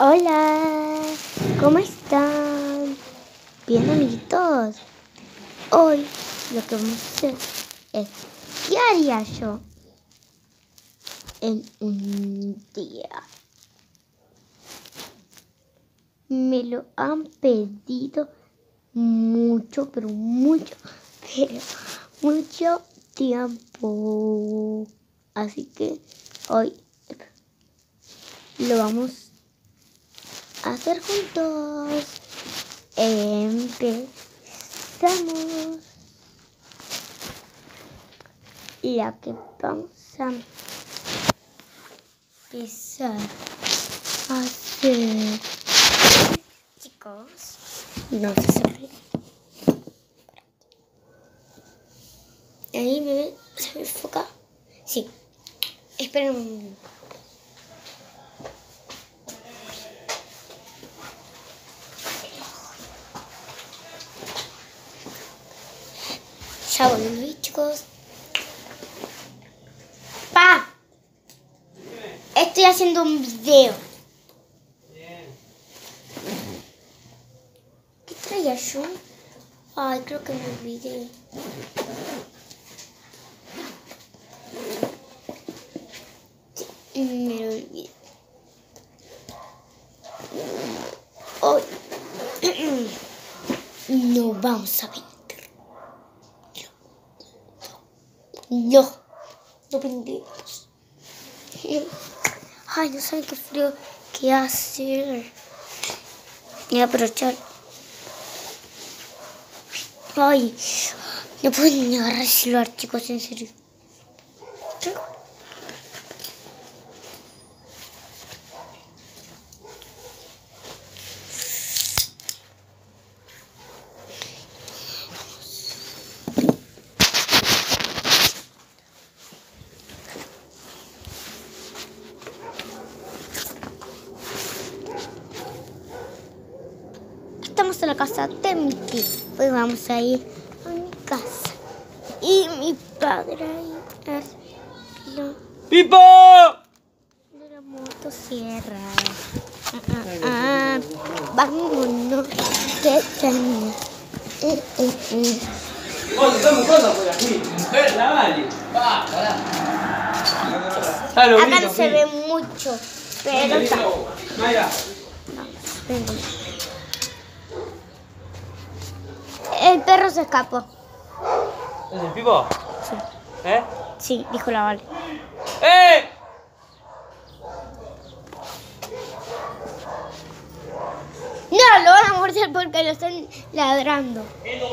Hola, ¿cómo están? Bien, amiguitos. Hoy lo que vamos a hacer es ¿qué haría yo en un día? Me lo han pedido mucho tiempo. Así que hoy lo vamos a hacer juntos. Empezamos. La que vamos a empezar a hacer, chicos, no se sabe. Ahí me ven, ¿se me enfoca? Sí. Esperen un minuto. Ya volví, chicos. ¡Pa! Estoy haciendo un video. ¿Qué traía yo? Ay, creo que me olvidé. Sí, me lo olvidé. Hoy no vamos a vender. No vendemos. Ay, no saben qué frío que hace. Voy a aprovechar. Ay, no puedo ni agarrar el celular, chicos, en serio. Estamos en la casa de mi tío. Hoy vamos a ir a mi casa. Y mi padre ahí es ¡Pipo! de la motosierra. Vámonos. ¿Qué tenía? Estamos cosas por aquí. La vale. Va, pará. Acá no se ve mucho, pero está. Mayra. Venga. El perro se escapó. ¿Es el Pipo? Sí. ¿Eh? Sí, dijo la Vale. ¡Eh! No, lo van a morder porque lo están ladrando.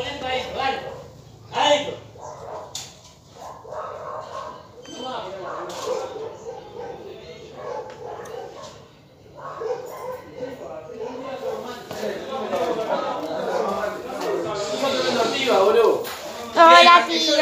Hola, tío.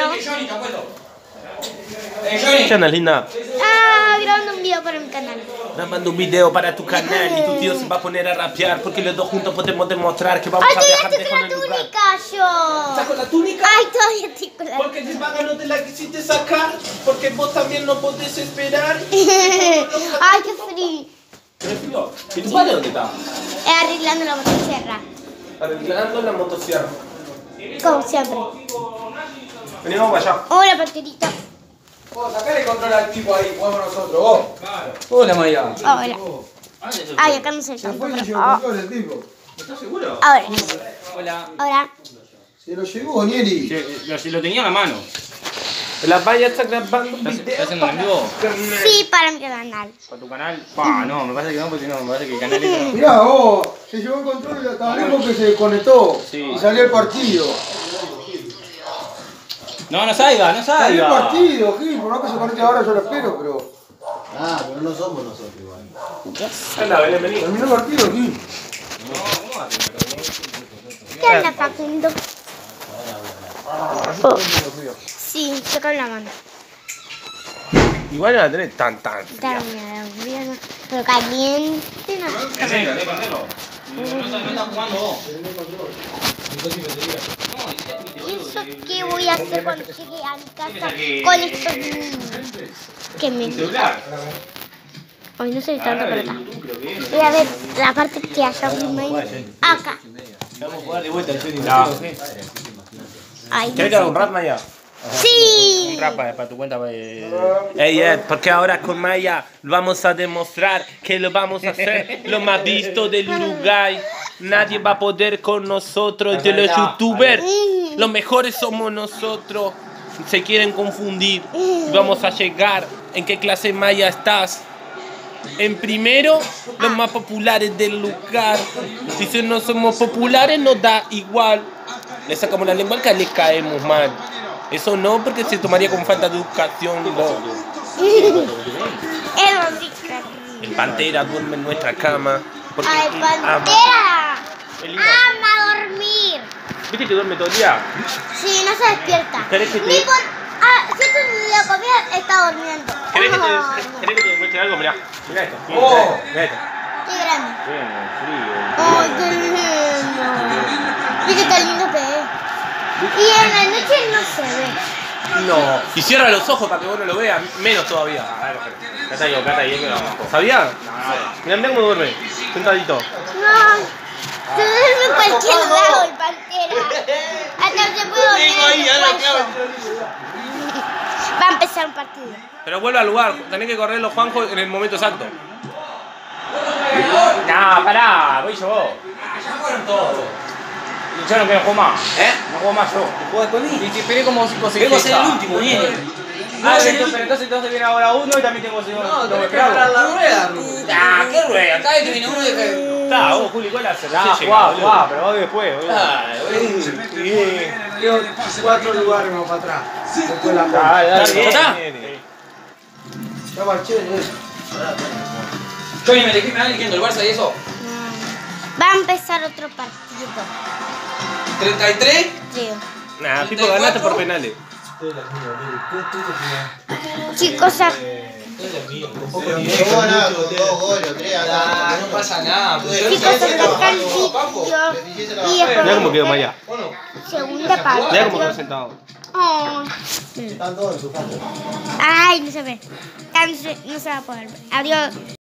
¿Qué andas, linda? Grabando un video para mi canal. Grabando un video para tu canal y tu tío se va a poner a rapear porque los dos juntos podemos demostrar que vamos ¡Ay, a viajar todavía estoy lejos con en la el lugar. túnica yo! ¿Estás con la túnica? ¡Ay, todavía estoy con la túnica! Porque te paga no te la quisiste sacar, porque vos también no podés esperar. ¡Ay, qué frío! ¿Qué frío? ¿Y tu padre dónde está? Arreglando la motosierra. Arreglando la motosierra. Como siempre. Venimos para allá. Hola, Paterito. Vos, sacale control al tipo ahí, jugamos nosotros, vos. Claro. Hola, Maya. Hola. Ay, acá no se ve Se tanto, fue y pero... llevó control el tipo. ¿Estás seguro? Ahora. Hola. Ahora. Se lo llevó, Nieri. Lo tenía en la mano. La valla está grabando un ¿Estás video haciendo en vivo? Sí, para mi canal. ¿Para tu canal? No, me parece que no, porque no, me parece que el canal es... Mirá, vos, se llevó el control y hasta vemos que se desconectó. Sí. Y salió el partido. No salga, no Salió el salga. partido, Gil, por más que se conecte ahora yo lo espero, pero. Ah, pero no somos nosotros igual. Anda, Belén, vení. Terminó el partido, Gil. ¿Qué anda haciendo? Sí, toca la mano. Igual no la tenés tan También, pero caliente, no. No estás jugando vos. ¿Y eso qué voy a hacer cuando llegue a mi casa con estos niños? Que me celular. Hoy no soy tanto por acá. Voy a ver la parte que haya acá. Vamos a jugar de vuelta el tenis. Ahí ¿Quieres que haga un rap, Maya? Sí. Un rap para tu cuenta. Porque ahora con Maya vamos a demostrar que lo vamos a hacer lo más visto del Uruguay. Nadie va a poder con nosotros, de los youtubers. Los mejores somos nosotros. Se quieren confundir. Vamos a llegar. ¿En qué clase Maya estás? En primero, los más populares del lugar. Si no somos populares, nos da igual. Le sacamos la lengua al que le caemos mal. Eso no, porque se tomaría con falta de educación. El Pantera duerme en nuestra cama. Porque ¡Ay, Pantera! Ama dormir. ¿Viste que duerme todo el día? Sí, no se despierta. ¿Querés que te- Ni por... si esto es un video de comida, está durmiendo. ¿Querés que te muestre algo? Mirá. Mirá esto. Oh. Mirá esto. Qué grande. Frío. ¡Ay, qué lindo! Mira qué lindo que es. Y en la noche no se ve. No. Y cierra los ojos para que vos no lo veas. Menos todavía. Cata ahí, que lo vamos. ¿Sabía? Mirá cómo duerme. Sentadito. No. Se duerme en cualquier lado el Pantera. Hasta se puede dormir en el cuello. Va a empezar un partido. Pero vuelve al lugar. Tenés que correrlo, Juanjo, en el momento exacto. No, pará, voy yo. Ya fueron todos. Yo no quiero jugar más. No juego más yo. ¿Juegas con él? Y si esperé como 5 Vengo a ser el último, nene. Entonces viene ahora uno y también tengo No, tenés que agarrar la rueda, Rubén. Ah, qué rueda. Cada vez que viene uno de que... Está, vos, Juli, ¿cuál haces? Jugá, pero voy después, boludo. Tengo 4 lugares más para atrás. Después la pongo. Dale, ¿Ya está? Ya marché. Johnny, me elegí, me van eligiendo el Barça y eso. Va a empezar otro partido. 33. Sí. Nah, tipo, ganaste por penales. Chicos, Dos goles, 3 acá. No pasa nada. chicos, acá el vídeo. Y Mirá cómo después quedó Maya. segunda parte. Mirá cómo quedó sentado. Ay. Están todos en su casa. Ay, no se ve. No se va a poder ver. Adiós.